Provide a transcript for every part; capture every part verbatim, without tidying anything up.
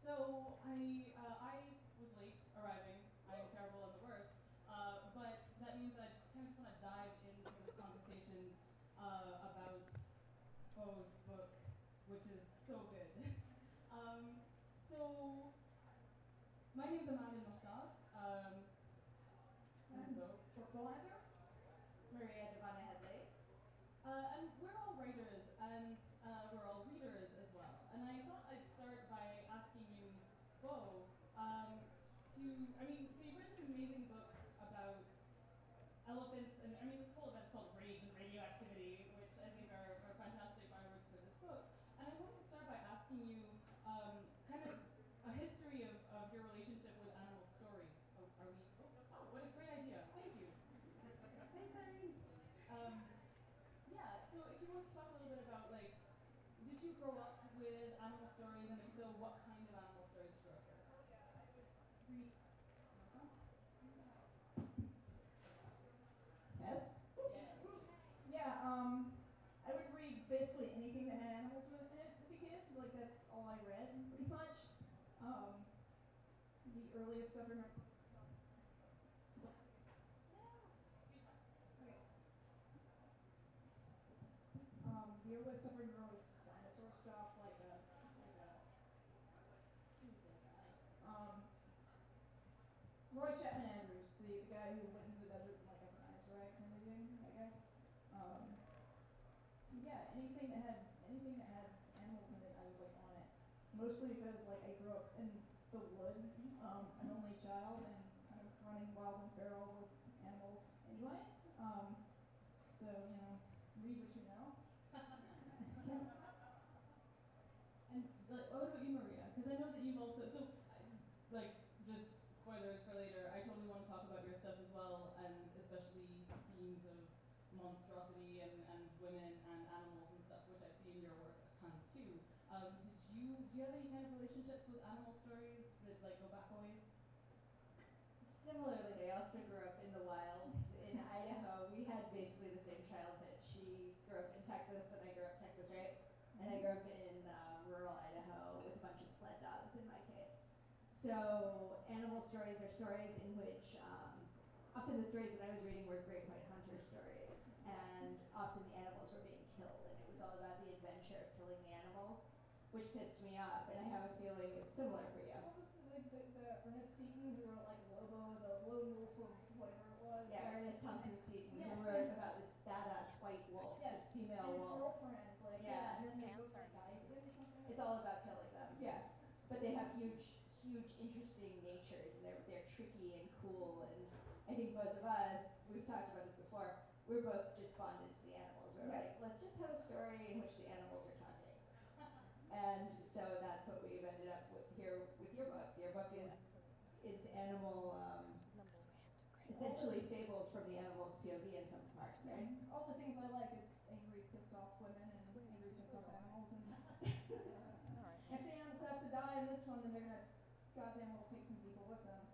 So I uh, I was late arriving. I'm terrible at the worst. Uh, but that means that I kind of just want to dive into this conversation uh, about Bo's book, which is so good. um, so my name is Amanda Mokhtar. Um, this is Bo. Belinda? Maria Devana Headley. Uh, and we're all writers, and uh, we're all readers as well. And I thought I'd start by asking you, Bo, um, to, I mean, so you've written this amazing book about elephants, and I mean, this whole event's called Rage and Radioactivity, which I think are, are fantastic bywords for this book. And I wanted to start by asking you um, kind of a history of, of your relationship with animal stories. Oh, are we, oh, oh, what a great idea, thank you. Thanks, Irene. Um, Yeah, so if you want to talk a little bit about, like, did you grow up with animal stories, and if so, what kind of animal stories did you grow up with? Tess? Yeah. Yeah, um, I would read basically anything that had animals in it as a kid. Like, that's all I read, pretty much. Um, the earliest stuff I remember. Okay. Um, the earliest stuff I remember was dinosaur stuff, like a, like a, who's that guy? Um, Roy Chapman Andrews, the, the guy who went into the desert and like got dinosaur eggs and everything, that guy. Um, yeah, anything that had anything that had animals in it, I was like on it. Mostly because like I grew up in the woods, um, an only child, and kind of running wild and feral with animals anyway. Um, so you know, read what you know. I guess. And like, what about you, Maria? Because I know that you've also, so, I- like, just spoilers for later, I totally want to talk about your stuff as well, and especially themes of monstrosity and, and women and animals and stuff, which I see in your work a ton too. Um, did you, do you have any kind of relationships with animal stories that like go back a ways? Similarly, I also grew up in the wilds in Idaho. We had basically the same childhood. She grew up in Texas, and I grew up in Texas, right? And I grew up in uh, rural Idaho with a bunch of sled dogs in my case. So animal stories are stories in which, um, often the stories that I was reading were great white hunter stories, and often the animals were being killed, and it was all about the adventure of killing the animals, which pissed me off, and I have a feeling it's similar for you. What was the, like, the, the Ernest Seton who wrote like Lobo, the lone wolf of whatever it was? Yeah, like, Ernest Thompson Seton, yes, who wrote and- about this badass white wolf, Yes, this female and his wolf. girlfriend, like, Yeah. and then they Pants both aren't like, died visible. or something. It's all about killing them. Yeah. But they have huge, huge, interesting natures, and they're they're tricky and cool. And I think both of us, we've talked about this before, we're both just bonded to the animals. We're Right. like, let's just have a story in which the animals are talking. And so that's what we've ended up with here with your book. Your book is is animal, um, essentially fables from the animal's P O V in some parts, right? It's all the things I like. It's angry, pissed off women and angry, pissed off animals. And Alright. if the animals have to die in this one, then they're gonna goddamn well take some people with them.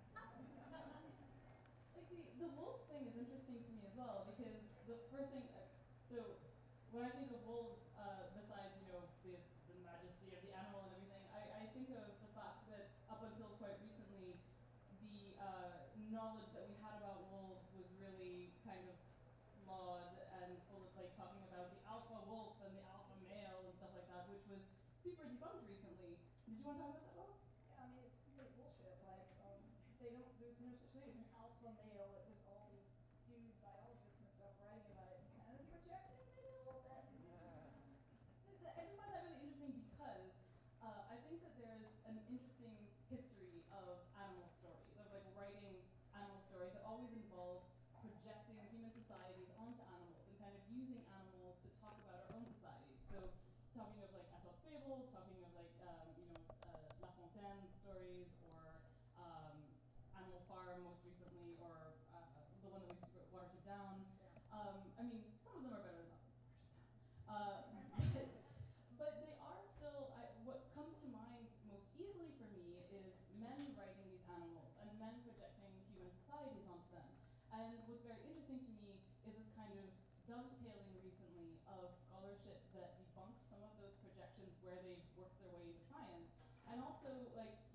Like the, the wolf thing is interesting to me as well, because the first thing, so when I think of wolves, uh, besides, you know, the, the majesty of the animal and everything, I, I think of the fact that up until quite recently, the uh, knowledge that we had about wolves was really kind of flawed and full of like talking about the alpha wolf and the alpha male and stuff like that, which was super debunked recently. Did you want to talk about that, Bob? Yeah, I mean, it's complete bullshit. Like, um, they don't, there's no such thing as an alpha male. It was all these dude biologists and stuff writing about it and kind of projecting maybe a little bit. I just find that really interesting because uh, I think that there's an interesting history of animal stories, of like writing animal stories that always involves projecting human societies onto animals and kind of using animals to talk about our own societies. So talking of like Aesop's fables, talking of like um, you know uh, La Fontaine's stories, or um, Animal Farm most recently, or uh, the one that we just wrote, Watership Down. Um, I mean, some of them are better than others, Watership Down. Uh, but, but they are still, I, what comes to mind most easily for me is men writing these animals and men projecting human societies onto them. And what's very interesting to me is this kind of dovetailing recently of scholarship that debunks some of those projections where they've worked their way into science, and also like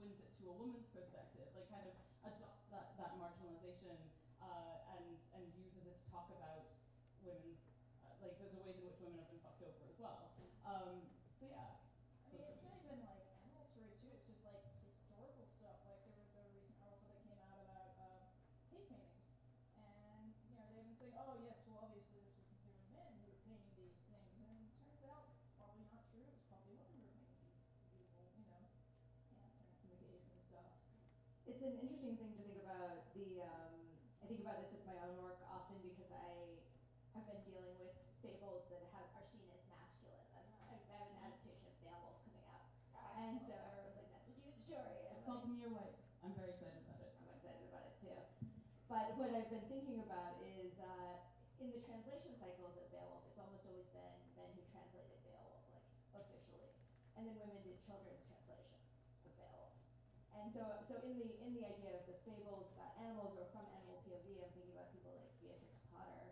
twins it to a woman's perspective, like kind of adopts that, that marginalization uh, and, and uses it to talk about women's, uh, like the, the ways in which women have been fucked over as well. Um, so yeah. I mean, it's not even like animal stories too. It's just like historical stuff. Like there was a recent article that came out about uh, cave paintings, and you know they've been saying, oh yes, well obviously this was there were men who were painting these things, and it turns out probably not true. It's probably women who were painting these beautiful, you know, yeah, plants in the caves and stuff. It's an interesting thing to think about. The um, I think about this with my own work often because I have been dealing with fables that have are seen as masculine. That's I have an adaptation of Beowulf coming out, and so everyone's like, "That's a dude story." And It's I'm called like, Come Your Wife. I'm very excited about it. I'm excited about it too. But what I've been thinking about is uh, in the translation cycles of Beowulf, it's almost always been men who translated Beowulf like officially, and then women did children's translations of Beowulf. And so, so in the in the idea of the fables about animals or from animal P O V, I'm thinking about people like Beatrix Potter.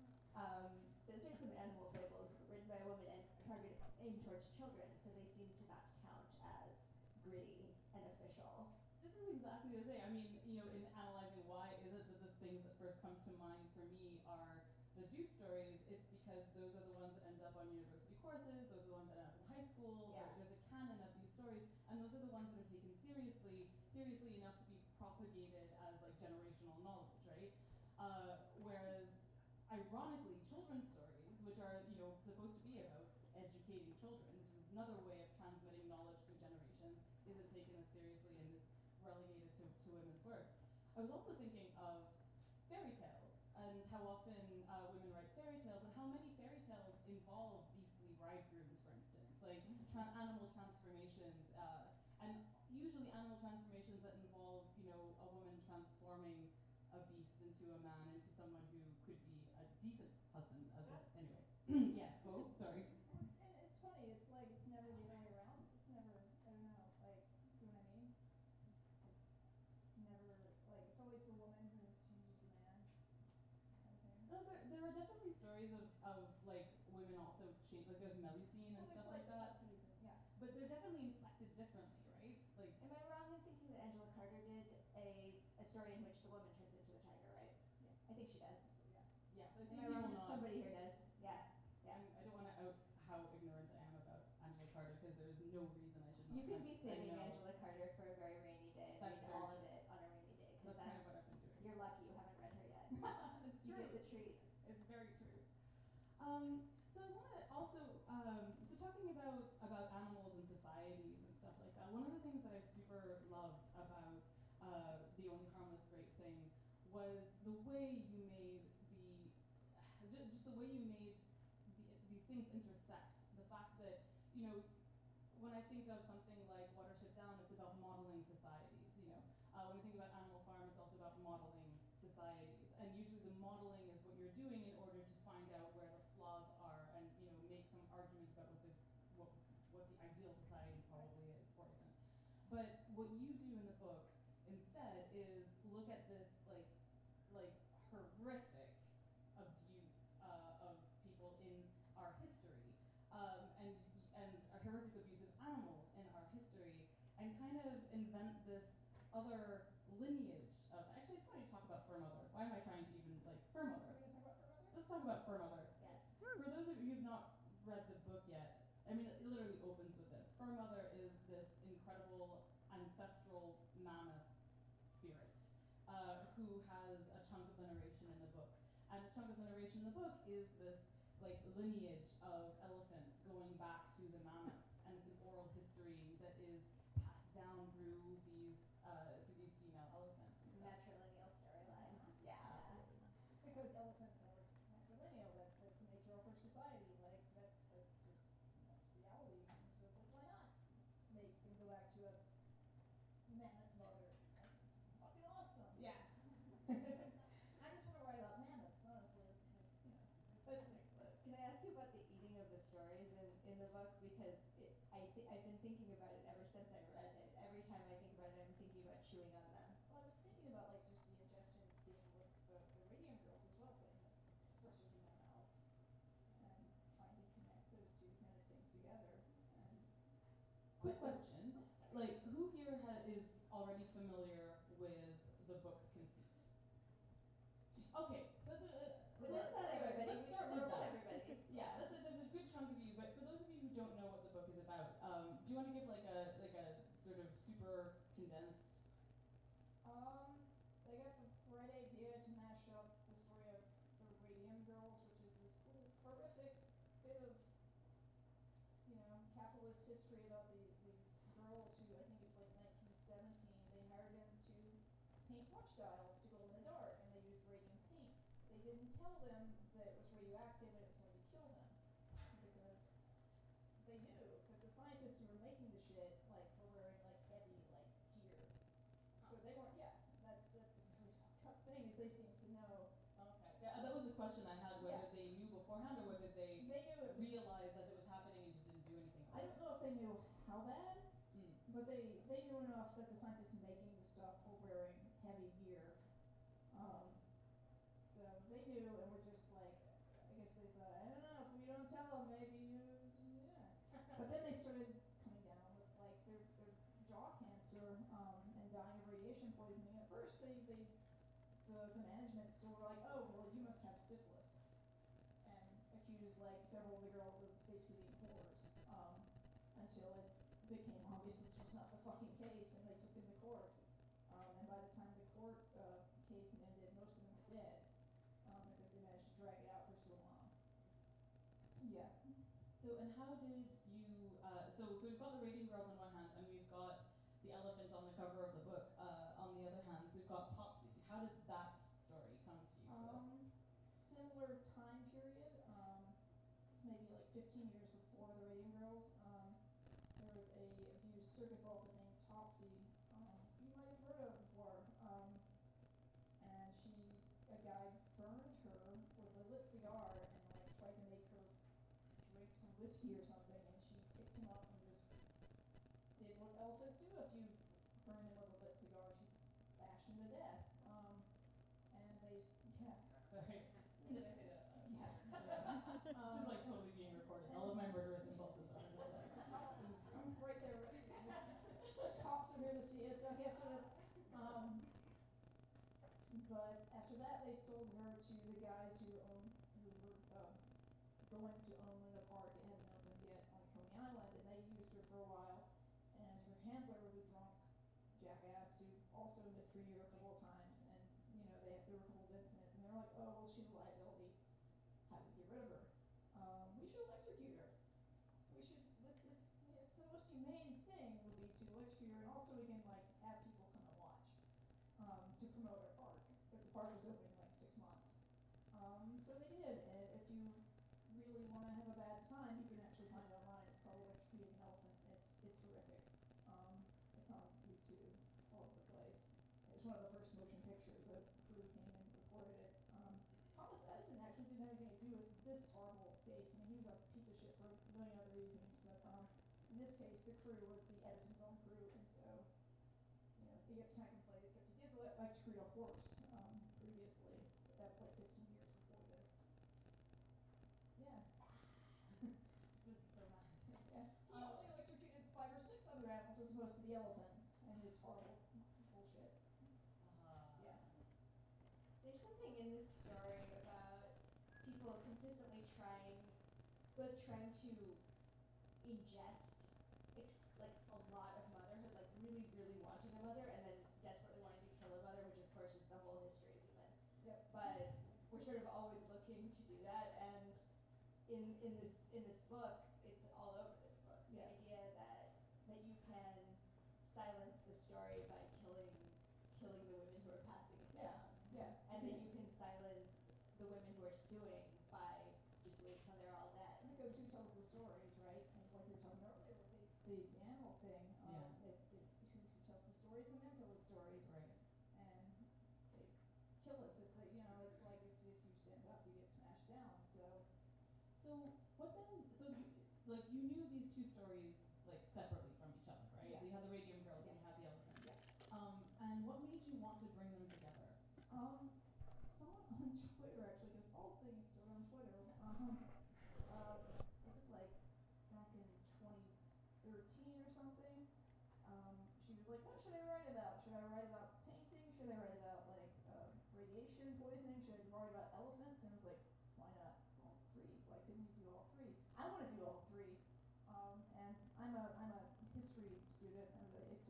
Um, those are some animal fables written by a woman and targeted aimed towards children, so they seem to not count as gritty and official. This is exactly the thing. I mean, you know, in analyzing why is it that the things that first come to mind for me are the dude stories, it's because those are the ones that end up on university courses, those are the ones that end up in high school, Yeah. or there's a canon of these stories, and those are the ones that are taken seriously, seriously enough to be propagated as like generational knowledge, right? Uh, whereas, ironically, children's stories, which are, you know, supposed to be about educating children, which is another way of transmitting knowledge through generations, isn't taken as seriously and is relegated to, to women's work. I was also thinking of fairy tales and how often uh, women write fairy tales and how many fairy tales involve beastly bridegrooms, for instance, like tra- animal transformations, uh, and usually animal transformations that involve, you know, a woman transforming a beast into a man, into someone who could be a decent husband, as a, anyway. Yes, go, sorry. Well, it's, and it's funny. It's like it's never the other way around. It's never. I don't know. Like, you know what I mean? It's never like it's always the woman who changes the man. Kind of thing. No, there, there are definitely stories of, of like women also change, like there's Melusine and Well, stuff there's like that, Socrates and, yeah. but they're definitely inflected differently, right? Like, Am I wrong in thinking that Angela Carter did a, a story in which the woman turns into a tiger, right? Yeah. I think she does. So, yeah. yes, I see Am I people wrong? nod. Somebody here does. Yeah. Yeah. I'm, I don't want to out how ignorant I am about Angela Carter because there's no reason I should not. You could I- be I saving know. Angela Carter for a very rainy day and That's read very all of true. it on a rainy day because That's kind that's of what I've been doing. you're lucky you haven't read her yet. It's You true. get the treat. It's very true. Um, so I want to also, um, so talking about, about animals and societies and stuff like that, one of the things that I super loved about uh, The Only Harmless Great Thing was the way you made the, ju- just the way you made the, these things intersect. The fact that, you know, when I think of something like Watership Down, it's about modeling societies, you know. Uh, when we think about Animal Farm, it's also about modeling societies. And usually the modeling is what you're doing in order to find out where the flaws are and, you know, make some arguments about what the what, what the ideal society probably is or isn't. But what you do in the book instead is look at this like like horrific abuse uh, of people in our history, um, and and a horrific abuse of animals in our history, and kind of invent this other lineage of. Actually, I just want to talk about Fur Mother. Why am I trying to even like Fur Are Mother? we gonna talk about Fur Mother? Let's talk about Fur Mother. Yes. For those of you who've not read the book yet, I mean, it literally opens with this. Fur Mother is this incredible ancestral mammoth spirit uh, who has a chunk of the narration in the book. And a chunk of the narration in the book is this like lineage of elephants going back to the mammoths, and it's an oral history that is passed down through these uh, through these female elephants and stuff. Matrilineal storyline. Yeah. Because elephants are matrilineal. That, that's the nature of our society. Like that's that's just that's reality. And so it's like why not make them go back to a mammoth mother? Like, it's fucking awesome. Yeah. I just want to write about mammoths. Honestly, it's, it's you know. That's excellent. Can I ask you about the eating of the stories in, in the book? Because it, I th- I've been thinking about it ever since I read it. Every time I think about it, I'm thinking about chewing on them. Well, I was thinking about like just the ingestion thing with the, the Radiant Girls as well, putting the torches in my mouth and trying to connect those two kind of things together. And Quick question. Oh, sorry. Like, who here ha- is already familiar with the book's conceit. Okay, that's a, But so that's not let's- everybody. Let's start That's with not that. everybody. Yeah, that's a, there's a good chunk of you, but for those of you who don't know what the book is about, um, do you want to give like a like a sort of super condensed? Um, they got the bright idea to mash up the story of the Radium Girls, which is this little horrific bit of, you know, capitalist history about the, these girls who, I think it was like nineteen seventeen, they hired them to paint watchdials to glow in the dark, and they used radium paint. They didn't tell them that it was radioactive and it was going to kill them, because they knew, because the scientists who were making the shit, like, were wearing like heavy, like, gear. So they weren't, yeah, that's, that's a really fucked up thing, is they seem to know. Okay. Yeah, that was a question I had, whether Yeah. they knew beforehand or whether they They knew it was, realized as it was happening and just didn't do anything I about don't know if they knew how bad, it. Mm. but they, they knew enough that the scientists making the stuff were wearing heavy gear. Um, so they knew and were just like, I guess they thought, I don't know, if we don't tell them, maybe you, yeah. But then they started coming down with like their, their jaw cancer, um, and dying of radiation poisoning. At first they, they, the, the management still were like, oh, well, you must have syphilis. And accused like several of the girls of basically being whores, um, until it became obvious this was not the fucking case, and they took them to court. Um, and by the time the court uh, case ended, most of them were dead, um, because they managed to drag it out for so long. Yeah. So, and how did you, uh, so, so we've got the Radium Girls on one hand, and we've got the elephant on the cover of the book, uh, on the other hand, so we've got Topsy. How did that story come to you first? Um, similar time period, um, maybe like fifteen years before the Radium Girls, um, there was a abused circus elephant named Topsy, um, you might have heard of before, um, and she, a guy burned her with a lit cigar and like tried to make her drink some whiskey or something, and she picked him up and just did what elephants do. If you burn them with a lit cigar, she bashed him to death. Um, and they, yeah, Sorry. Did I say that? yeah. this is Um, like totally being recorded. All of my murderous impulses are just like, this is great. I'm right there with you. Cops are here to see us after this. Um, but after that, they sold her to the guys who own, who were uh, going to own Luna Park. It hadn't opened yet on Coney Island, and they used her for a while. And her handler was a drunk jackass who also mistreated her a couple of times. And you know, they there were a couple of incidents, and they're like, oh well, she's a liability. How do we get rid of her? Um, we should electrocute her. We should. It's it's it's the most humane thing would be to electrocute her, and also we can like have people come and watch, um, to promote our park, because the park was open in like six months. Um, so they did, and if you really want to have a bad time, you can actually find it online. It's called Electrocuting an Elephant. It's it's horrific. Um, it's on YouTube. It's all over the place. It was one of the first motion pictures. A crew came and recorded it. Um, Thomas Edison actually didn't have anything to do with this horrible case. I mean, he was a piece of shit for a million other reasons, but um, in this case, the crew was the Edison film crew, and so, you know, he gets kind of conflated because he did like to create a horse, um, previously, but that was like fifteen years before this. Yeah. Just so mad. Yeah. He only electrocuted five or six other animals as opposed to the elephant and his horrible bullshit. Uh, Yeah. There's something in this story about people consistently trying, both trying to ingest ex- like a lot of motherhood, like really, really wanting a mother, and then desperately wanting to kill a mother, which of course is the whole history of humans. Yep. But we're sort of always looking to do that, and in in this in this book, it's all over this book. The Yeah. idea that that you can silence the story by killing killing the women who are passing it Yeah. down. Yeah. And that you can silence the women who are suing by just wait till they're all dead. Because who tells the stories, right? And it's like you were talking earlier with the, the animal thing. Um, Yeah. it, it, who, who tells the stories? The men tell the stories. Right. And they kill us if they, you know, it's like if, if you stand up, you get smashed down. So, So what then? So you, like you knew these two stories like separately from each other, right? Yeah. You had the Radium Girls Yeah. and you had the elephant. Yeah. Um, and what made you want to bring them together? um, someone on Twitter actually, because all things start on Twitter. Um, uh, it was like back in twenty thirteen or something. Um, she was like, "What should I write about?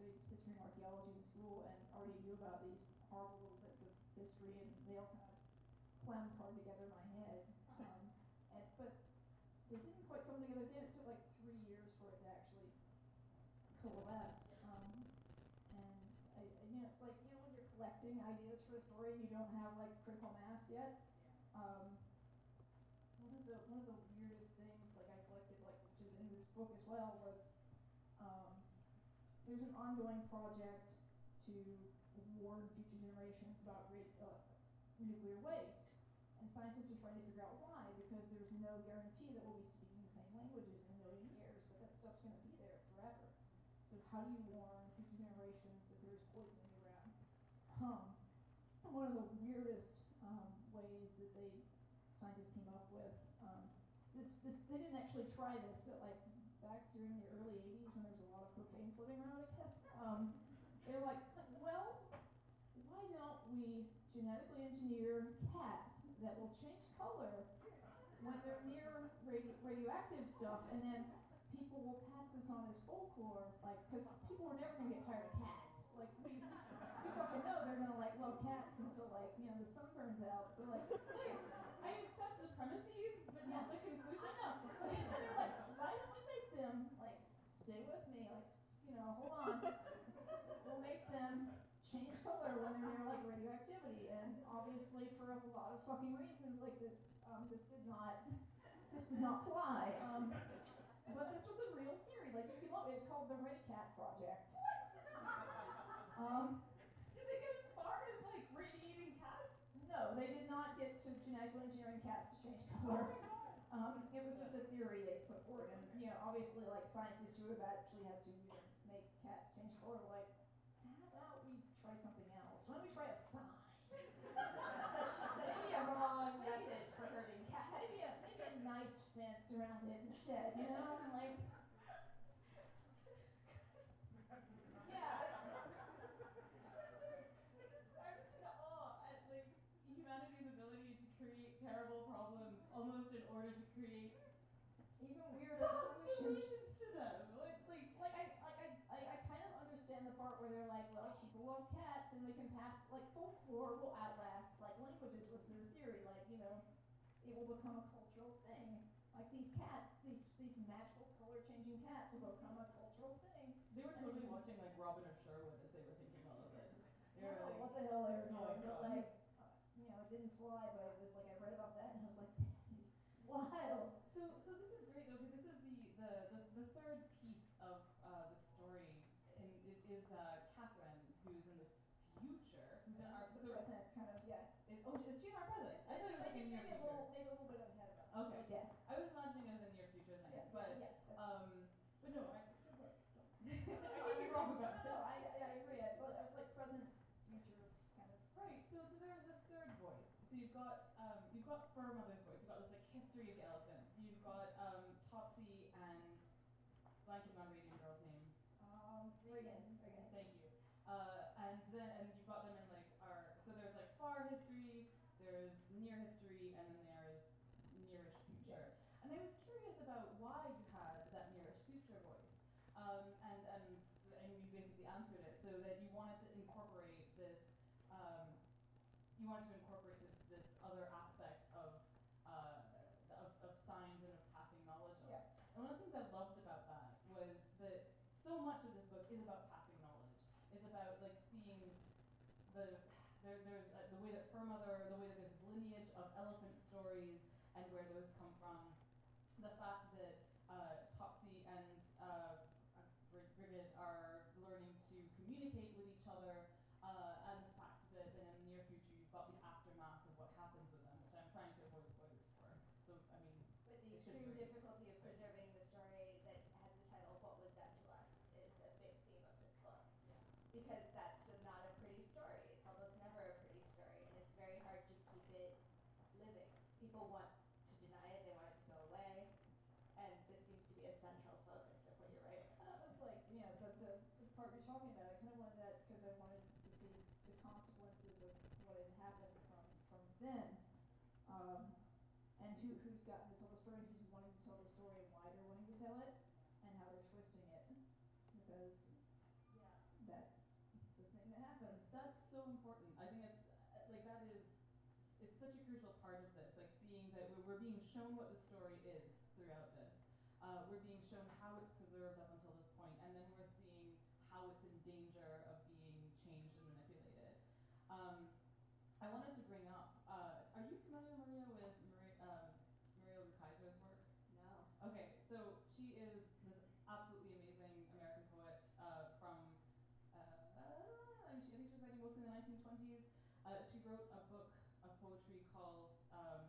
studied history and archaeology in school and already knew about these horrible little bits of history, and they all kind of clammed hard together in my head. Um, and but they didn't quite come together again. It took like three years for it to actually coalesce. Um, and I, I, you know, it's like, you know, when you're collecting ideas for a story and you don't have like critical mass yet. Um, one of the one of the weirdest things like I collected, like which is in this book as well, was um, there's an ongoing project to warn future generations about ra- uh, nuclear waste. And scientists are trying to figure out why, because there's no guarantee that we'll be speaking the same languages in a million years, but that stuff's going to be there forever. So how do you warn future generations that there's poisoning around? Um, one of the weirdest um, ways that they scientists came up with, um, this, this they didn't actually try this, but like back during the early eighties when there was a lot of cocaine floating around, I guess, um, they were like, well, why don't we genetically engineer cats that will change color when they're near radio- radioactive stuff, and then people will pass this on as folklore, like, because people are never going to get tired of cats. Like, we, we fucking know they're going to, like, love cats until, like, you know, the sun burns out. So, like, Like, I accept the premises, but not the conclusion. I know. And they're like, why don't we make them, like, stay with me, like, you know, hold on. We'll make them change color when they're near, like, radioactivity. And obviously, for a lot of fucking reasons, like, the, um, this did not, this did not fly. Um, but this was a real theory. Like, if you look, it's called the Ray Cat Project. Um, Did they get as far as like radiating cats? no, they did not get to genetically engineering cats to change color. Um, it was just a theory they put forward, and you know, obviously, like scientists who have actually had to you know, make cats change color, were like, how about we try something else? Why don't we try a sign? Such, such a wrong method for hurting cats. Maybe a maybe a nice fence around it instead, you know, like. Yeah. I just, I'm just in awe at like humanity's ability to create terrible problems almost in order to create Even weirder top solutions. solutions to them. Like, like, Like I, like I, I, I kind of understand the part where they're like, well, people love cats, and we can pass like folklore will outlast like languages was their theory. Like you know, it will become a cultural thing. Like these cats, these these magical color changing cats will become a cultural thing. they were totally watching like Robin of Sherwood as they were thinking all of this. They I were don't know like, what the hell they were oh my doing, but God. like, uh, you know, it didn't fly. But it was like I read about that, and I was like, this is wild. So, so this is great though, because this is the, the, the, the third piece of uh, the story, and it is uh, Catherine, who's in the future, who's in our, The so present kind of yeah. is, oh, is she in our present? I thought it was like maybe, in near maybe a future. little, maybe a little bit ahead of us. Okay. Like, yeah. I was imagining it was in near future then, Yeah, but, yeah, yeah, that's- um, but no, I, it's still right. No, I could be wrong about no, this. no, I, I, I agree. It's like, it's like present, future kind of. Right, so, so there was this third voice. So you've got, um, you've got Fur Mother's voice, you've got this like history of the elephants, you've got, um, Topsy and, blanking on Radiant Girl's name. Um, Reagan, Reagan. Thank you. Uh, and then and you've got them in like our so there's like far history, there's near history, and then there's nearish future. And I was curious about why you had that nearish future voice. Um, and and and you basically answered it, so that you wanted to incorporate this. Um, you wanted to incorporate this this other aspect of uh, of, of signs and of passing knowledge on. Yeah. And one of the things I loved about that was that so much of this book is about passing knowledge, is about like seeing the there, there's uh, the way that Fur Mother, the way that there's this lineage of elephant stories and where those come from, the fact that uh, Topsy and uh, Brigid are learning to communicate with each other, uh, and the fact that then in the near future you've got the aftermath of what happens with them, which I'm trying to avoid spoilers for. So I mean. But the It's extreme history. difficulty of preserving the story that has the title "What Was Done to Us" is a big theme of this book, because that's not a pretty story. It's almost never a pretty story, and it's very hard to keep it living. People want to deny it; they want it to go away, and this seems to be a central focus of what you're writing. And it was like, you know, the, the, the part you're talking about, I kind of wanted that because I wanted to see the consequences of what had happened from, from then. Um, and who, who's gotten to tell the story, who's wanting to tell the story, and why they're wanting to tell it, and how they're twisting it. Because, Yeah. that's so important. I think it's uh, like that is it's such a crucial part of this. Like seeing that we're, we're being shown what the story is throughout this. Uh, we're being shown how it's preserved up until this point, and then we're seeing how it's in danger of being changed and manipulated. Um, I wanted to bring up. Uh, are you familiar, Maria, with Maria, um, Maria Rukeyser's work? No. Okay, so she is this absolutely amazing American poet uh, from, uh, I, mean, she, I think she was writing mostly in the nineteen twenties. Uh, she wrote a book of poetry called um,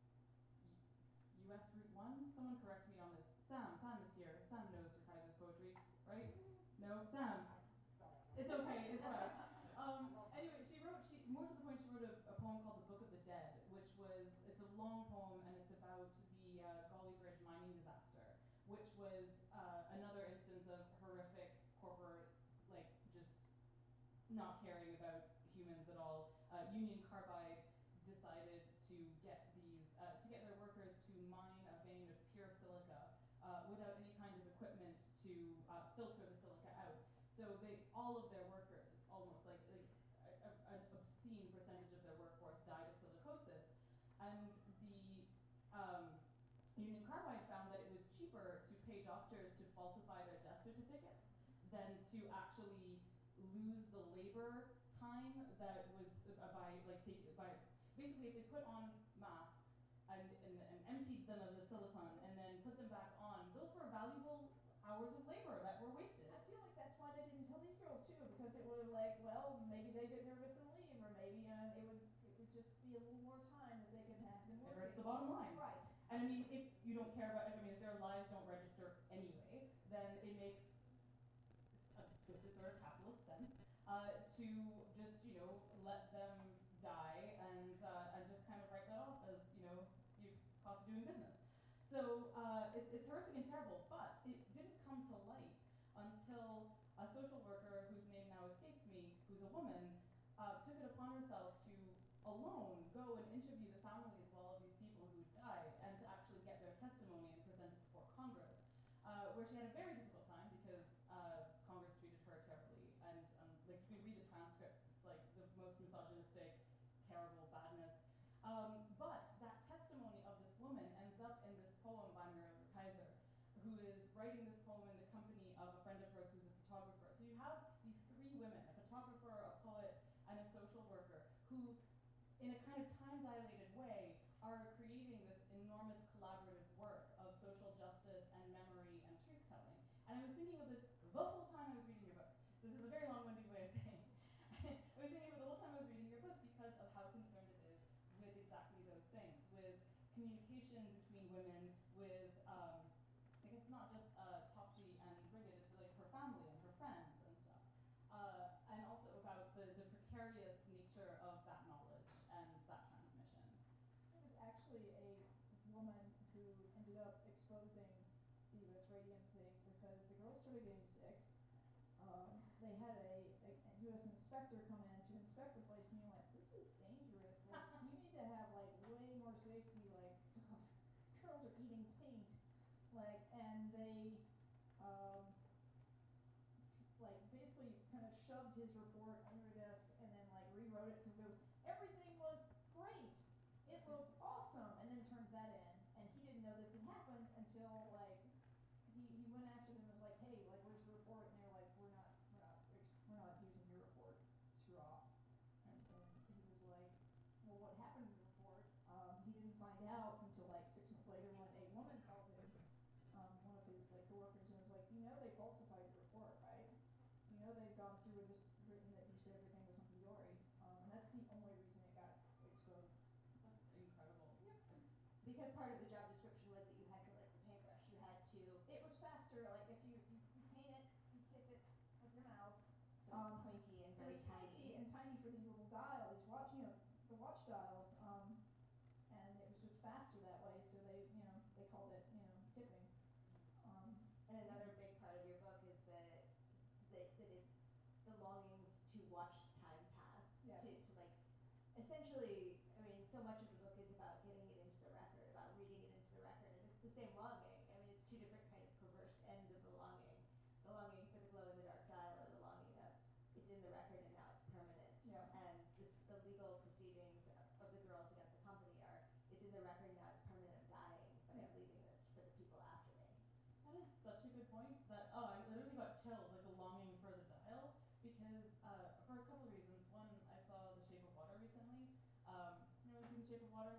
U S Route One. Someone correct me on this. Sam, Sam is here. Sam knows Rukeyser's poetry, right? No, Sam. It's okay. It's fine. Um, anyway, she wrote. She more to the point. She wrote a, a poem called "The Book of the Dead," which was it's a long poem and it's about the uh, Gauley Bridge mining disaster, which was uh, another instance of horrific corporate, like just not caring about humans at all. Uh, Union Carbide decided to get these uh, to get their workers to mine a vein of pure silica uh, without any kind of equipment to uh, filter the silica out. So they all of their workers, almost like like a, a, an obscene percentage of their workforce died of silicosis, and the um, Union Carbide found that it was cheaper to pay doctors to falsify their death certificates than to actually lose the labor time that was uh, by like take by basically if they put on masks and, and, and emptied them of the silicone and then put them back on, those were valuable hours of labor that were wasted. I feel like that's why they didn't tell these girls too, because it would have like, well, maybe they get nervous and leave, or maybe uh, it would it would just be a little more time that they could have been It working. hurts the bottom line. Right. And I mean, if you don't care about, I mean, if their lives don't register anyway, then it makes a twisted sort of capitalist sense uh, to just, you know, let them die and uh, and just kind of write that off as, you know, you cost of doing business. So uh, it, it's horrific and terrible, but it didn't come to light until a social worker whose name now escapes me, who's a woman, uh, took it upon herself to alone go and interview the families of all of these people who died and to actually get their testimony and present it before Congress, uh, where she had a very difficult time because uh, Congress treated her terribly. And um, like if you read the transcripts, it's like the most misogynistic, terrible badness. Um, but that testimony of this woman ends up in this poem by Muriel Rukeyser, who is writing this poem in the company of a friend of hers who's a photographer. So you have these three women, a photographer, a poet, and a social worker, who in a kind of time-dilated way are creating this enormous collaborative work of social justice and memory and truth-telling. And I was thinking of this the whole time I was reading your book. So this is a very long-winded way of saying. I was thinking of it the whole time I was reading your book because of how concerned it is with exactly those things, with communication between women, with, um, I guess it's not just uh, Topsy and Brigid, it's like her family and her friends and stuff. Uh, and also about the, the precarious nature of that knowledge and that transmission. There was actually a woman who ended up exposing the U S Radium thing because the girls started getting sick. Um, they had a, a, a U S inspector come in to inspect the place, and you're like, this is dangerous. Like, you need to have like way more safety, like stuff. These girls are eating paint, like, and they, um, like basically kind of shoved his report under a desk and then like rewrote it to go. Everything was great. It looked awesome, and then turned that in, and he didn't know this had happened until like he, he went after them and was like, hey, like where's the report? And they were like, we're not we're not we're not using your report. Screw off. And then he was like, well, what happened to the report? Um, he didn't find out until like six months later when a woman called him, um, one of his like coworkers, and was like, you know, they falsified your report, right? You know, they've gone through and just written that you said everything was hunky dory, um, and that's the only reason it got exposed. That's incredible. Yep. It's, Because part of the job description was that you had to lick the paintbrush. You had to, It was faster, like if you, you paint it, you tip it with your mouth. so Um, it's pointy and So very it's tiny. pointy and tiny for these little dials, watch, you know, the watch dials, um, and it was just faster that way, so they, you know, they called it, you know, tipping. Um, And another big part of your book is that that, that it's the longing to watch time pass. Yeah. To, to like, essentially, I mean, so much of the book is about getting it into the record, about reading it into the record, and it's the same longing. I mean, it's two different kind of perverse ends of the longing. The longing for the glow in the dark dial, or the longing of it's in the record and now it's permanent. chills, like the longing for the dial, because uh, for a couple of reasons. One, I saw The Shape of Water recently. Um, has anyone seen The Shape of Water?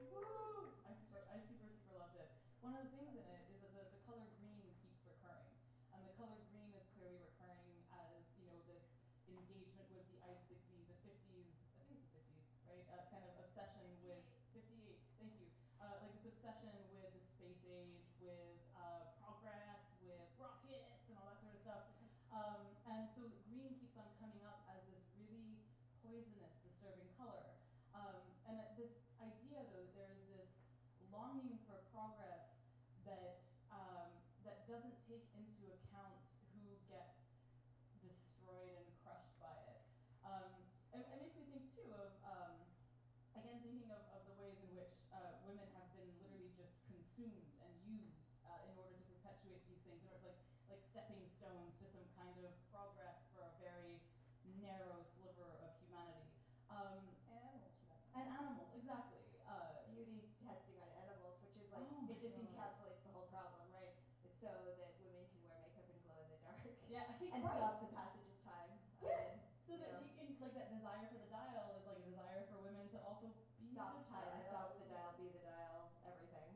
Woo! I super, I super, super loved it. One of the things in it is that the, the color green keeps recurring, and the color green is clearly recurring as, you know, this engagement with the I- the, the, the fifties, I think it's the fifties, right? Uh, kind of obsession with fifty-eight. Thank you. Uh, like this obsession with the space age, with uh, progress, with rockets and all that sort of stuff. Um, and so green keeps on coming up as this really poisonous, disturbing color. Um, and uh, this idea, though, that there is this longing for progress that um, that doesn't take into account who gets destroyed and crushed by it. Um, it, it makes me think too of, um, again, thinking of, of the ways in which uh, women have been literally just consumed and used uh, in order to perpetuate these things, or like like stepping stones to some kind of progress for a very narrow sliver of humanity. Um, Animals, right? and animals, exactly. Uh, Beauty testing on animals, which is like, Oh my it just God. encapsulates the whole problem, right? It's so that women can wear makeup and glow in the dark. yeah, And right. stops the passage of time. Yes. Um, So that Yeah. you can, like, that desire for the dial is like a desire for women to also be Stop the time, dial. stop the dial, be the dial, everything.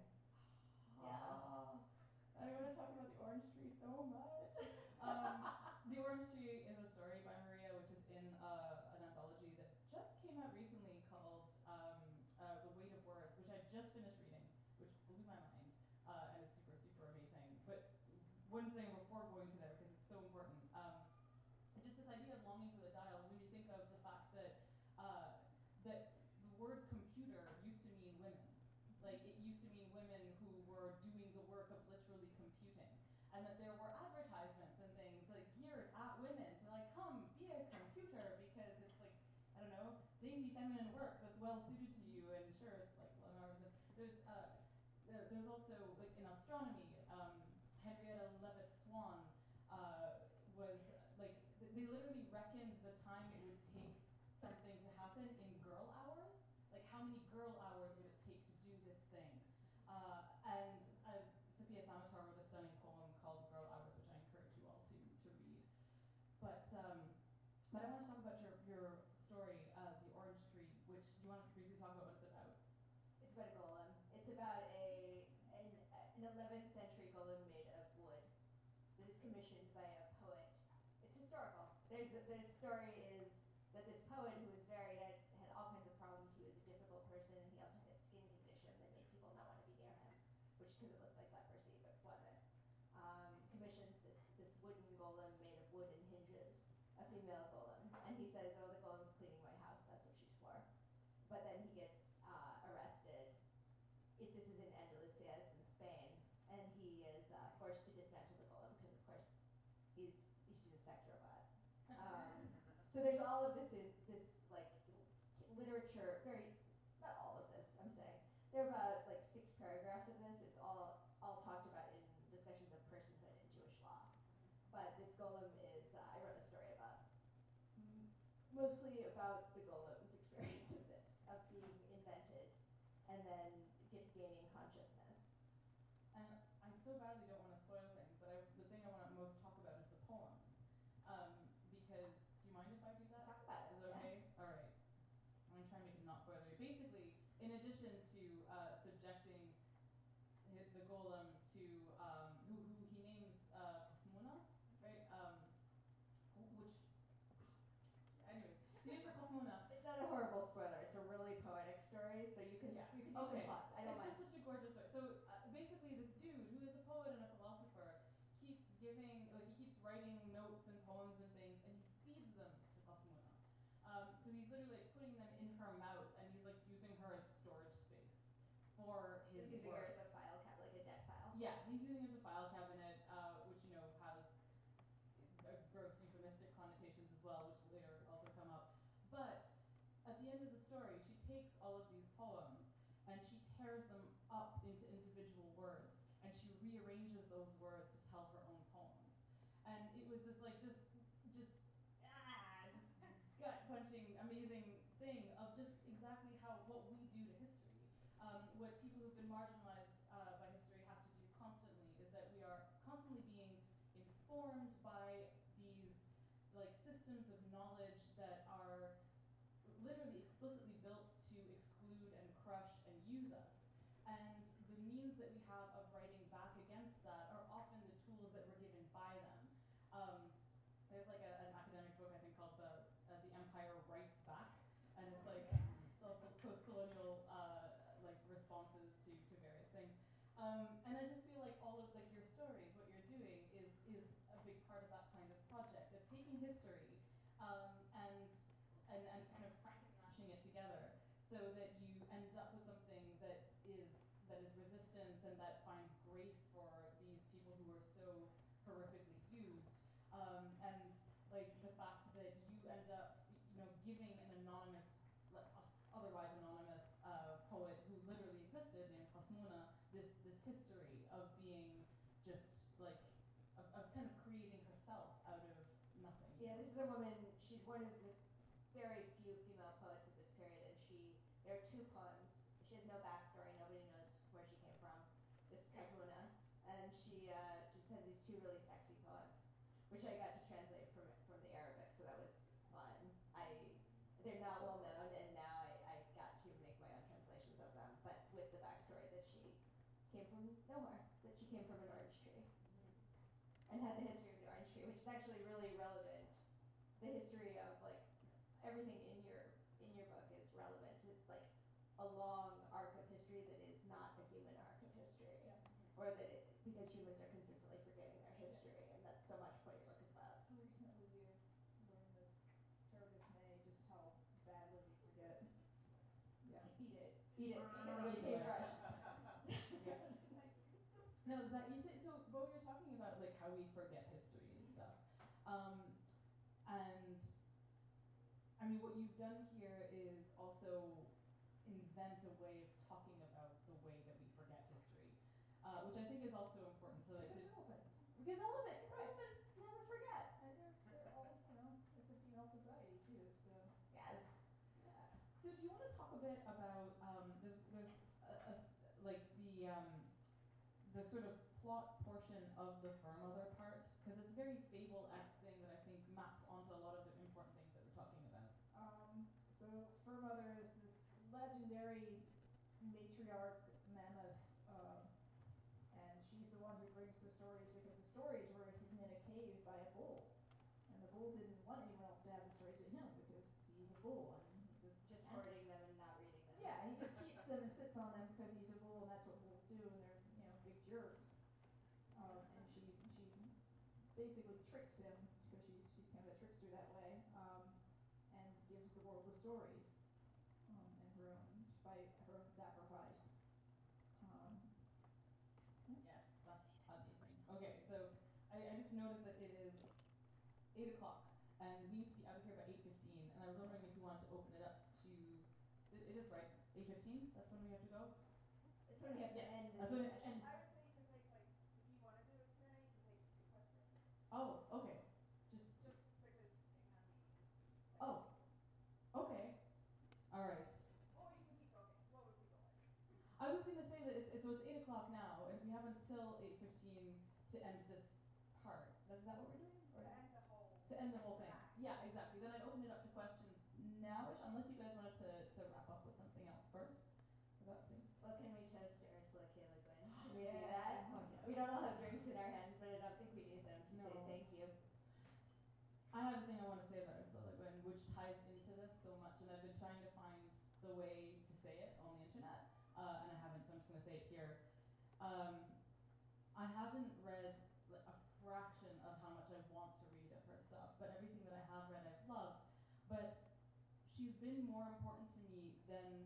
Yeah. Ah, I want to talk about the orange tree so much. Um, the Orange Tree is a story by Maria, which is in uh, an anthology that just came out recently called um, uh, The Weight of Words, which I just finished reading, which blew my mind uh, and is super, super amazing. But one thing before going to there, because it's so important, um, just this idea of longing for the dial, when you think of the fact that uh, that the word computer used to mean women. Like, it used to mean women who were doing the work of literally computing. And that there were advertisements and things like geared at women to like, come, be a computer, because it's like, I don't know, dainty feminine work that's well suited to you, and sure, it's like long hours. And there's, uh, there, there's also, like in astronomy, um, Henrietta Leavitt Swan uh, was like, th- they literally reckoned the time it would take something to happen in girl hours. Like, how many girl hours would it take to do this thing? Uh, and uh, Sophia Samatar wrote a stunning poem called Girl Hours, which I encourage you all to, to read. But um, but I want to talk about your, your story, uh, The Orange Tree, which, do you want to briefly talk about what it's about? It's about a golem. It's about a an, an eleventh century golem made of wood that is commissioned by a poet. It's historical. There's a, the story is that this poet, who was very had, had all kinds of problems, he was a difficult person, and he also had a skin condition that made people not want to be near him, which because it looked like leprosy, but wasn't. Um, commissions this this wooden golem made of wood and hinges, a female golem, and he says, "Oh, the golem's cleaning my house. That's what she's for." But then he gets uh, arrested. It, this is in Andalusia, it's in Spain, and he is uh, forced to dismantle the golem because, of course, he's he's just a sex robot. Um, so there's all of this in this like literature, very not all of this. I'm saying there are about like six paragraphs of this. It's all all talked about in discussions of personhood in Jewish law. But this golem is uh, I wrote a story about m- mostly about the golem's experience of this, of being invented and then get, gaining consciousness. And I so badly don't want to spoil things, but I, the thing I want to most talk about is the poems. Um, because, do you mind if I do that? Talk about it. Is that yeah. okay? All right. I'm going to try and make it not spoilery. Basically, in addition to uh, subjecting hi- the golem to, um, who, who he names uh, Pasmuna, right? Um, wh- which, anyways, he names her Pasmuna. It's not a horrible spoiler. It's a really poetic story, so you can Yeah. you can do Okay. some plots. I don't it's mind. just such a gorgeous story. So uh, basically, this dude who is a poet and a philosopher keeps giving, like he keeps writing notes and poems and things, and he feeds them to Pasmuna. Um, so he's literally like putting them in her mouth, and he's like using her as storage space for his He's using work. her as a file cap, like a debt file. Yeah, he's using it as a file cabinet, uh, which you know has uh, gross euphemistic connotations as well, which later also come up. But at the end of the story, she takes all of these poems and she tears them up into individual words, and she rearranges those words to tell her own poems. And it was this like just, just ah, just gut punching, amazing thing of just exactly how what we do to history. Um, what people who've been marginalized uh, by history have to do constantly is that we are constantly being informed by knowledge that are literally explicitly built to exclude and crush and use us. And the means that we have of writing back against that are often the tools that we're given by them. Um, there's like a, an academic book I think called the uh, The Empire Writes Back, and it's like it's all post-colonial uh, like responses to, to various things. Um, and I just feel like all of like your stories, what you're doing is is a big part of that kind of project of taking history um, and, and and kind of Frankenmashing it together so that you end up with something that is that is resistance and that finds grace for these people who are so horrifically used. Um, and like the fact that you end up, you know, giving an anonymous, like, otherwise anonymous uh, poet who literally existed named Hasmona this this history of being just like of, of kind of creating herself out of nothing. Yeah, this is a woman. She's one of the very few female poets of this period, and she there are two poems. She has no backstory. Nobody knows where she came from. This Hasmona, and she uh, just has these two really sexy poems, which I got to translate from from the Arabic, so that was fun. I they're not well known, and now I, I got to make my own translations of them, but with the backstory that she came from nowhere, that she came from an orange tree, and had the history of the orange tree, which is actually really relevant. The history of like everything in your in your book is relevant to like a long arc of history that is not a human arc of history, Yeah. or that it, because humans are consistently forgetting their history, and that's so much what your book is about. Recently we learned this term dismay, just how badly we forget. Yeah. Eat it, eat it, so like a Eat it. paintbrush. Yeah. No, is that you say so? Bo, you're talking about like how we forget history and stuff, um, and I mean what you've done here is also invent a way of talking about the way that we forget history, uh, which I think is also important to like Because to, elephants. because elephant, because Right. elephants never forget. And they're, they're all, you know, it's a female society too, so. Yes. Yeah. So do you want to talk a bit about um, there's there's a, a, like the um, the sort of plot portion of the Fur-Mother part, because it's a very fable-esque thing that I think maps onto a lot of the important things that we're talking about. Um, so Fur-Mother is this legendary matriarch mammoth, um, and she's the one who brings the stories because the stories were hidden in a cave by a bull, and the bull didn't want anyone else to have the stories but him because he's a bull and he's a Just and- hoarding them and not reading them. Yeah, he just keeps them and sits on them because he's a bull and that's what bulls do, and they're, you know, big jerks. Um, and she she basically tricks him because she's she's kind of a trickster that way, um, and gives the world the stories, um, and her own by her own sacrifice. Um, Yes, that's amazing. Okay, so I, I just noticed that it is eight o'clock and we need to be out of here by eight fifteen, and I was wondering if you wanted to open it up to. It, it is right, eight fifteen. That's when we have to go. It's when we have to Yes. end That's this when it session. ends. I would say you can take like, if you want to do a Q and A, you can take two questions, Oh, okay. Just. just because it can be. like- Oh. Okay. All right. Or you can keep going, what would we go with? I was gonna say that it's, it's so it's eight o'clock now, and we have until eight fifteen to end this part. Is that what we're doing? To Or end the whole. to end the whole thing? back. Yeah, exactly. Then I'd open it up to questions nowish, unless you guys wanted to, to wrap up with something else first about things. Well, can we toast Ursula K. Le Guin? Can we do Yeah. that? Oh, yes. We don't all have drinks in our hands, but I don't think we need them to say No. thank you. I have a thing I want to say about Ursula Le Guin, which ties into this so much, and I've been trying to find the way to say it on the internet, uh, and I haven't, so I'm just going to say it here. Um, I haven't read like, a fraction of how much I want to read of her stuff, but everything that I have read I've loved. But she's been more important to me than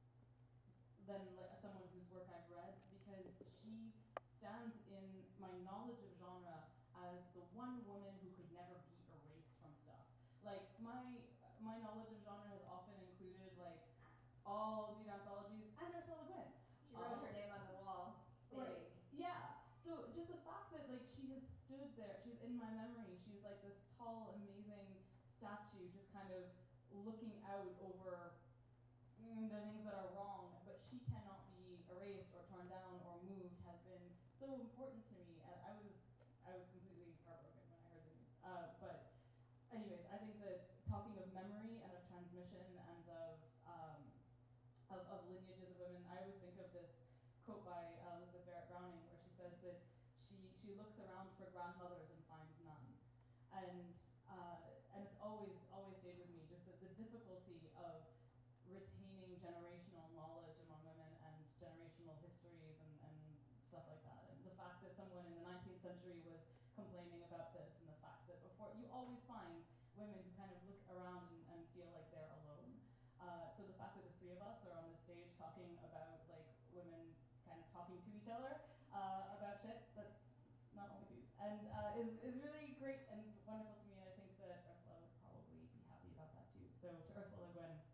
than like someone whose work I've read, because she stands in my knowledge of genre as the one woman who could never be erased from stuff. Like my my knowledge of genre has often included like all Dune anthologies and Ursula Le Guin. She wrote Um, her name on the wall. Big. Right. Yeah. So just the fact that like she has stood there, she's in my memory. She's like this tall, amazing statue, just kind of looking out over mm, the things that are wrong, but she cannot be erased or torn down or moved, has been so important to me. And I was I was completely heartbroken when I heard the news. Uh, but anyways, I think that lineages of women, I always think of this quote by uh, Elizabeth Barrett Browning where she says that she, she looks around for grandmothers and finds none. And, uh, and it's always, always stayed with me, just that the difficulty of retaining generational knowledge among women and generational histories and, and stuff like that. And the fact that someone in the nineteenth century was complaining about this, and the fact that before, you always find women who kind of look around and, and feel like they're alone. Uh, so the fact that the three of us are on this stage talking about like women kind of talking to each other uh, about shit that's not only dudes, and uh, is, is really great and wonderful to me, and I think that Ursula would probably be happy about that too. So to Ursula Le Guin.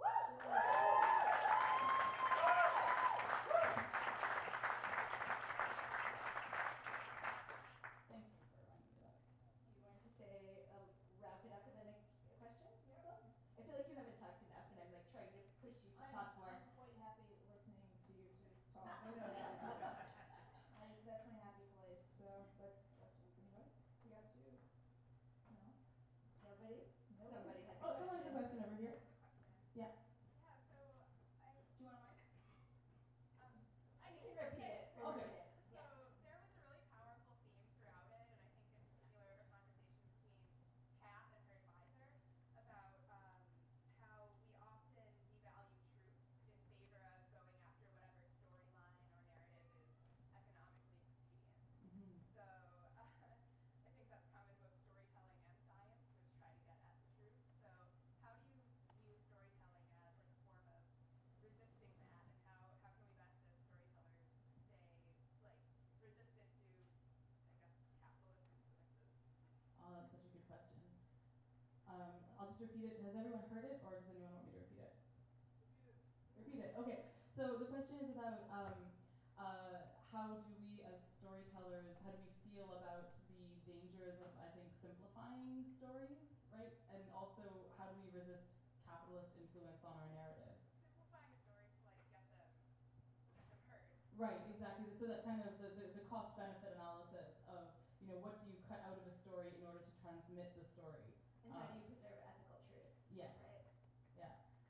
Thank you for reminding me of that. Do you want to say, uh, wrap it up with a, a question? Yeah. I feel like you haven't talked enough, and I'm like trying to push you to I'm, talk more. I'm quite happy listening to you two talk. I know that. I, that's my happy place. So, but that's what's anyway. We got to, you know. Nobody? Nope. Somebody has a Oh, someone has a question. question over here. Yeah. Yeah, so I, Do you want a mic? um, I You can repeat it. We'll Okay. repeat it. So there was a really powerful theme throughout it, and I think in particular the conversation between Kath and her advisor about um, how we often devalue truth in favor of going after whatever storyline or narrative is economically expedient. Mm-hmm. So uh, I think that's common to both storytelling and science, which try to get at the truth. So how do you view storytelling as like a form of resisting that, and how, how can we best as storytellers stay like resistant to, I guess, capitalist influences? Oh, that's such a good question. Um, I'll just repeat it. Has everyone heard it, or does anyone want me to repeat it? Repeat it. Okay. So the question is about um, uh, how do we, as storytellers, how do we feel about the dangers of, I think, simplifying stories, right? And also, how do we resist capitalist influence on our narratives? Simplifying stories to like get them, get them heard. Right, exactly. So that kind of the, the, the cost-benefit analysis of, you know, what do you cut out of a story in order to transmit the story? And how Um, do you preserve ethical truth? Yes. Right. Yeah.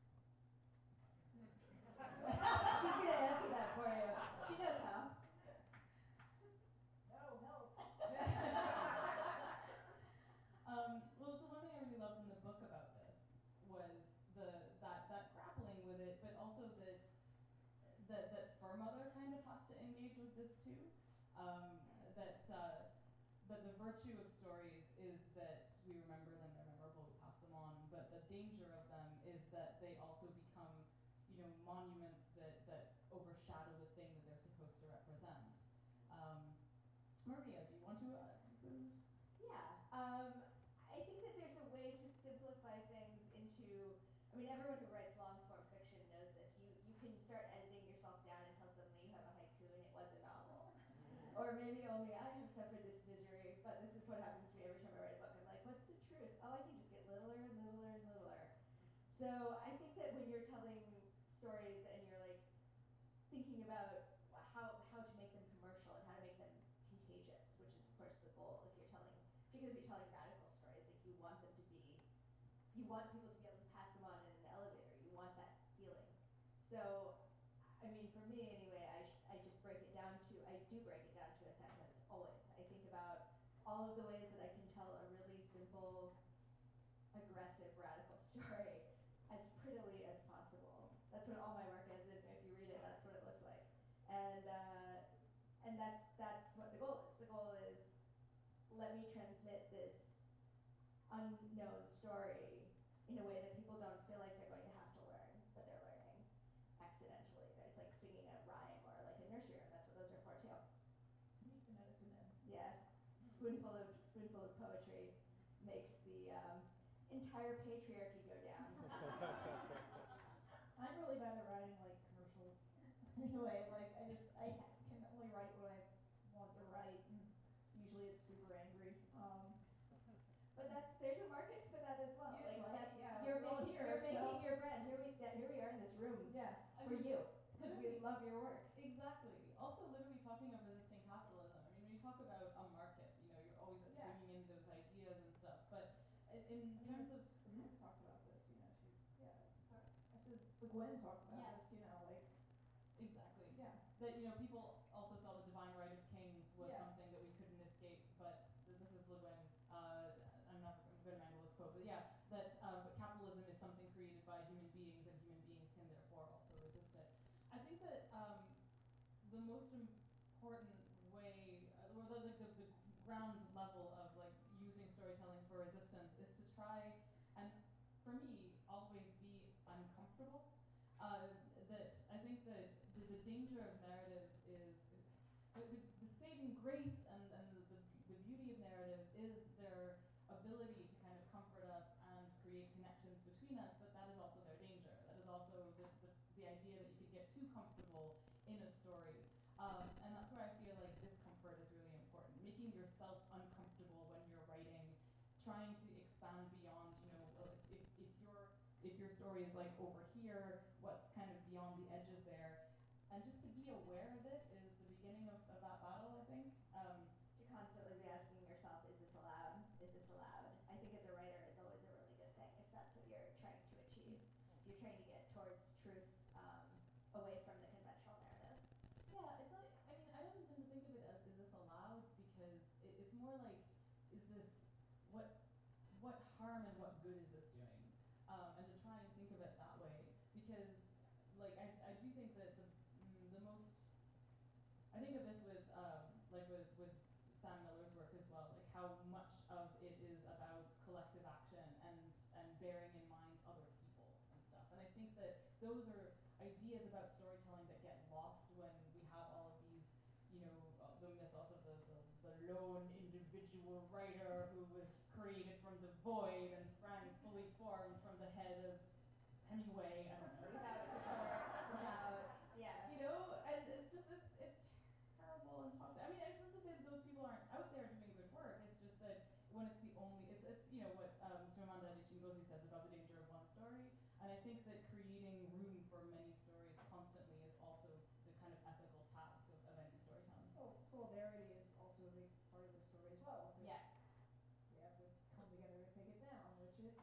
She's gonna answer that for you. She knows how. No, help. Um, well, so one thing I really loved in the book about this was the that that grappling with it, but also that that that Fur Mother kind of has to engage with this too. Um, that uh, that the virtue of stories is that we remember them, they're memorable, we pass them on. But the danger of them is that they also become, you know, monuments that that overshadow the thing that they're supposed to represent. Um, Maria, do you want to? Uh, Yeah. Um, I think that there's a way to simplify things into, I mean, everyone who writes long form fiction knows this. You you can start editing yourself down until suddenly you have a haiku and it was a novel. Or maybe only I have suffered this misery, but this is what happens to me every time I write a book. I'm like, what's the truth? Oh, I can just get littler and littler and littler. So I think that when you're telling stories and you're like thinking about how how to make them commercial and how to make them contagious, which is of course the goal if you're telling, particularly if you're telling radical stories, like you want them to be, you want people to be able to pass them on in an elevator. You want that feeling. So, I mean, for me anyway, I I just break it down to, I do break it down to a sentence always. I think about all of the ways that I can tell a really simple, aggressive, radical story as prettily as possible. That's what all my work is, and if you read it, that's what it looks like. And uh, and that's that's what the goal is. The goal is, let me transmit this unknown story in a way that people don't feel like they're going to have to learn, but they're learning accidentally. It's like singing a rhyme or like a nursery rhyme. That's what those are for too. Sneak the medicine in. Yeah, spoonful of spoonful of poetry makes the um, entire patriarchy go down. I'm really bad at writing like commercial. Anyway, like I just I can only write what I want to write, and usually it's super angry. Um, But that's there's a market for that as well. Yeah, like right, that's yeah, you're we're all making here, you're so- making your brand. Here we stand. Here we are in this room yeah. I for mean, you because we love your work. Exactly. Also, literally talking of resisting capitalism. I mean, when you talk about a market, you know, you're always Yeah. bringing in those ideas and stuff. But in, in terms of, We talked about this, you know. She, yeah. Sorry. I said, but Gwen talked about Yeah. this, you know, like that, you know, people also thought the divine right of kings was Yeah. something that we couldn't escape, but th- this is Le Guin. Uh, I'm not I'm going to mangle this quote, but yeah, that uh, but capitalism is something created by human beings, and human beings can therefore also resist it. I think that um, the most important way, uh, or the, like the, the ground level of like using storytelling for resistance is to try and, for me, always be uncomfortable. Uh, that I think that the, the danger of narratives is, the, the, the saving grace and, and the, the, the beauty of narratives is their ability to kind of comfort us and create connections between us, but that is also their danger. That is also the, the, the idea that you could get too comfortable in a story. Um, and that's where I feel like discomfort is really important. Making yourself uncomfortable when you're writing, trying to expand beyond, you know, well, if, if, if your if your story is like over here, what's kind of beyond the edges there, and just to be aware of it is the beginning of, of that battle, I think. Um, To constantly be asking yourself, is this allowed? Is this allowed? I think as a writer is always a really good thing if that's what you're trying to achieve. If you're trying to get towards truth um, away from the conventional narrative. Yeah, it's not, I mean, I don't tend to think of it as, is this allowed? Because it, it's more like, is this, what, what harm and what good is this doing? Um, and to try and think of it that way. Because, like, I, I do think that the, mm, the most, I think of this with, um, like with, with Sam Miller's work as well, like how much of it is about collective action and, and bearing in mind other people and stuff. And I think that those are ideas about storytelling that get lost when we have all of these, you know, uh, the mythos of the, the, the lone individual writer who was created from the void and sprang fully formed from the head of Hemingway, I don't know. Without support, without, yeah. You know, and it's just, it's, it's terrible and toxic. I mean, it's not to say that those people aren't out there doing good work, it's just that when it's the only, it's, it's you know, what um, Chimamanda Adichie Ngozi says about the danger of one story, and I think that creating room for many stories constantly is also the kind of ethical task of, of any storytelling. Well, solidarity is also a big part of the story as well. because Yes. We have to come together to take it down, which is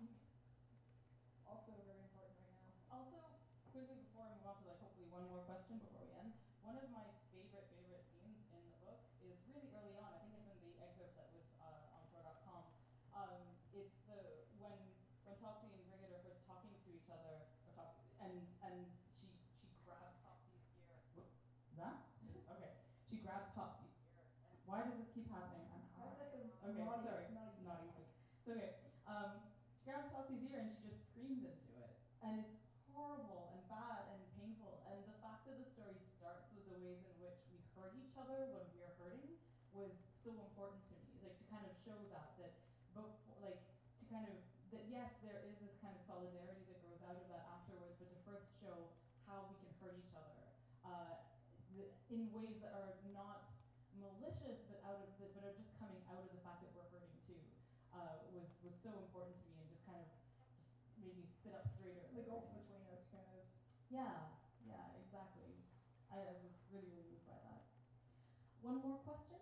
also very important right now. Also, quickly before I move on to like hopefully one more question before we end, one of my favorite, favorite scenes in the book is really early on. I think it's in the excerpt that was uh, on Tor dot com. Um, it's the, when, when Topsy and Brigid are first talking to each other, or talk, and, and she, she grabs Topsy's ear. Whoop, that? Okay. She grabs Topsy's ear. And why does this keep happening? I'm That- That's a Okay, naughty, sorry. naughty. Naughty Mike. It's okay. Um, she grabs Topsy's ear and she just screams into it. And it's horrible and bad and painful. And the fact that the story starts with the ways in which we hurt each other when we're hurting was so important to me. Like to kind of show that, that before, like to kind of, that yes, there is this kind of solidarity that grows out of that afterwards, but to first show how we can hurt each other uh, the, in ways that are not malicious, but out of the, but are just coming out of the fact that we're hurting too, uh, was was so important to me, and just kind of just made me sit up straighter. as The I was gulf reading it. between us kind of. Yeah, yeah, exactly. I, I was really, really moved by that. One more question?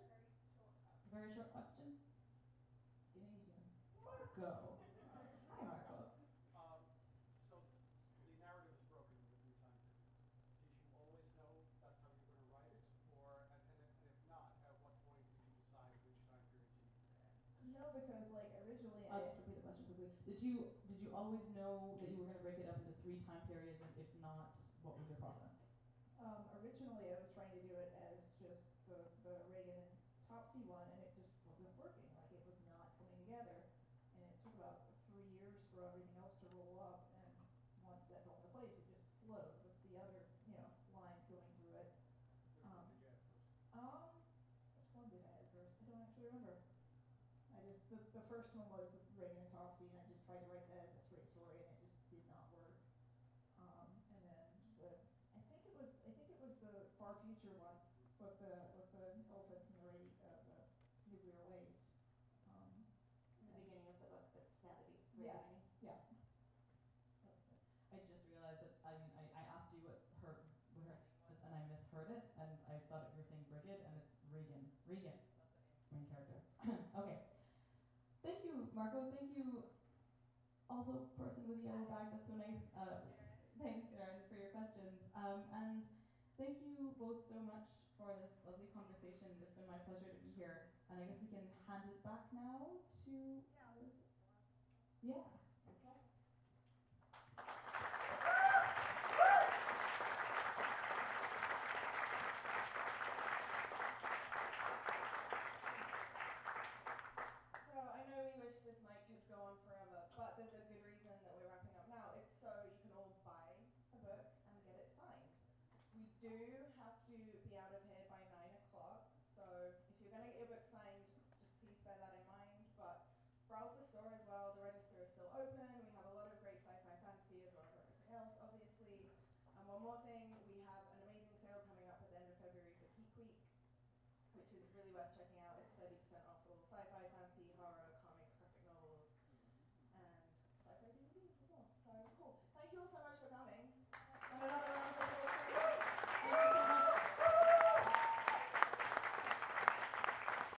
Very short. Very short question. Get an easy one. Marco. Hi, Marco. Um, so the narrative is broken into three time periods. Did you always know that's how you were going to write it, or and, and, if, and if not, at what point did you decide which time period you needed to add? No, because like originally I'll I, just repeat the question quickly. Did you did you always know that you were going to break it up into three time periods, and if not, what was your process? um, originally I was trying to do it as just the, the Reagan and Topsy one, and it just wasn't working. Like it was not coming together, and it took about three years for everything else to roll up. And once that fell into place, it just flowed with the other, you know, lines going through it. Which Um, one did you add first? Um, which one did I add first? I don't actually remember. I just the the first one was the Reagan and Topsy, and I just tried to write that as a straight story, and it just did not work. Um, and then the I think it was I think it was the far future one with the with the elephants and the radi- uh, the nuclear waste. Um, The beginning of the book that had to be Yeah. beginning. yeah. I just realized that I mean I, I asked you what her what her name was, and I misheard it, and I thought you were saying Brigid, and it's Regan. Regan. That's the main character. Okay. Thank you, Marco. Thank you, also person with the yellow bag. That's so nice. Uh, thanks, Erin, for your questions. Um, and thank you both so much for this lovely conversation. It's been my pleasure to be here. And I guess we can hand it back now to Yeah. Elizabeth. Yeah. Okay. So I know we wish this night could go on forever, but there's a good reason that we're wrapping up now. It's so you can all buy a book and get it signed. We do have to be out of here by nine o'clock, so if you're going to get your book signed, just please bear that in mind. But browse the store as well. The register is still open. We have a lot of great sci-fi fantasy as well as everything else, obviously. And one more thing, we have an amazing sale coming up at the end of February for Geek Week, which is really worth checking out. It's